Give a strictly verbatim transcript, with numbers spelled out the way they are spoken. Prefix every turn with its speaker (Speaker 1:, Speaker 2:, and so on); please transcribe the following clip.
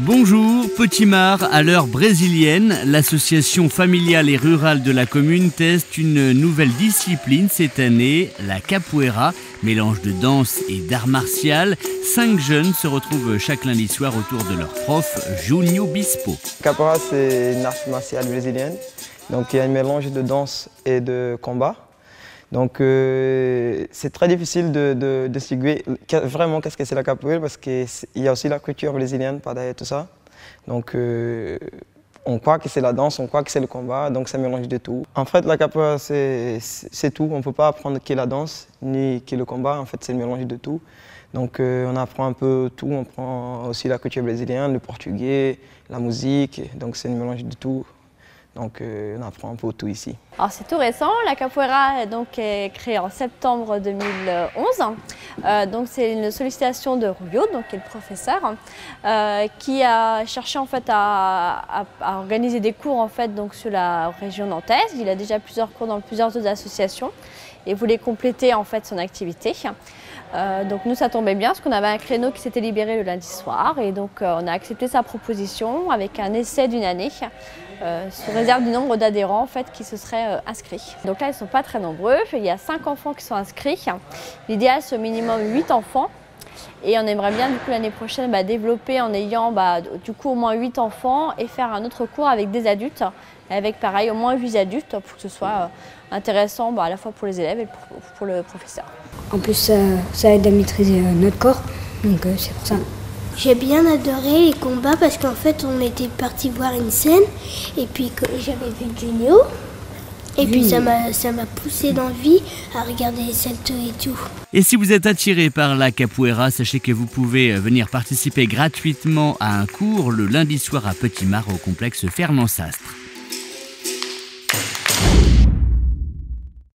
Speaker 1: Bonjour, Petit Mar à l'heure brésilienne. L'association familiale et rurale de la commune teste une nouvelle discipline cette année, la capoeira, mélange de danse et d'art martial. Cinq jeunes se retrouvent chaque lundi soir autour de leur prof, Junio Bispo.
Speaker 2: Capoeira, c'est une art martiale brésilienne. Donc il y a un mélange de danse et de combat. Donc euh, c'est très difficile de, de, de distinguer vraiment qu'est-ce que c'est la capoeira parce qu'il y a aussi la culture brésilienne par derrière tout ça. Donc euh, on croit que c'est la danse, on croit que c'est le combat, donc ça mélange de tout. En fait la capoeira c'est tout, on ne peut pas apprendre qui est la danse ni qui est le combat, en fait c'est le mélange de tout. Donc euh, on apprend un peu tout, on prend aussi la culture brésilienne, le portugais, la musique, donc c'est le mélange de tout. Donc euh, on apprend un peu tout ici.
Speaker 3: Alors c'est tout récent, la capoeira donc, est créée en septembre deux mille onze. Euh, donc c'est une sollicitation de Rubio, donc, qui est le professeur, euh, qui a cherché en fait, à, à, à organiser des cours en fait, donc, sur la région nantaise. Il a déjà plusieurs cours dans plusieurs autres associations et voulait compléter en fait, son activité. Euh, donc nous ça tombait bien parce qu'on avait un créneau qui s'était libéré le lundi soir et donc euh, on a accepté sa proposition avec un essai d'une année euh, sous réserve du nombre d'adhérents en fait, qui se seraient euh, inscrits. Donc là ils ne sont pas très nombreux, il y a cinq enfants qui sont inscrits. L'idéal c'est au minimum huit enfants et on aimerait bien du coup l'année prochaine bah, développer en ayant bah, du coup au moins huit enfants et faire un autre cours avec des adultes, avec pareil au moins huit adultes pour que ce soit euh, intéressant bah, à la fois pour les élèves et pour, pour le professeur.
Speaker 4: En plus, ça, ça aide à maîtriser notre corps, donc euh, c'est pour ça.
Speaker 5: J'ai bien adoré les combats parce qu'en fait, on était parti voir une scène et puis j'avais vu Junio. Et oui. Puis ça m'a poussé d'envie à regarder les saltos et tout.
Speaker 1: Et si vous êtes attiré par la capoeira, sachez que vous pouvez venir participer gratuitement à un cours le lundi soir à Petit Mar au complexe Fernand Sastre.